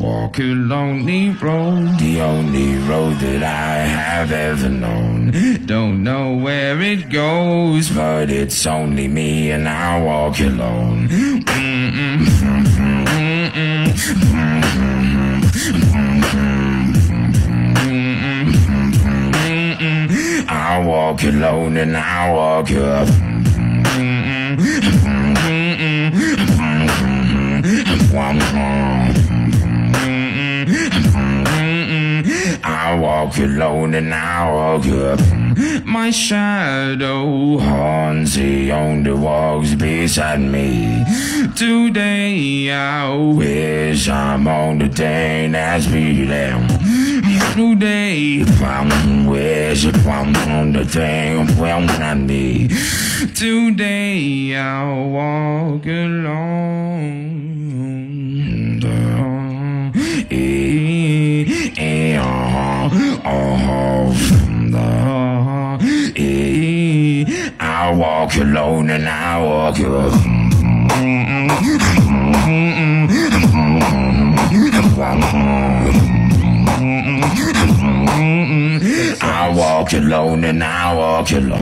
walk a lonely road, the only road that I have ever known. Don't know where it goes, but it's only me and I walk alone. I walk alone and I walk up. I walk alone and I walk up. My shadow haunts the only walks beside me. Today I wish I'm on the thing that's beating. Today I wish I'm on the thing well not me. Today I'll walk alone. I walk alone and I walk up. I walk alone and I walk alone.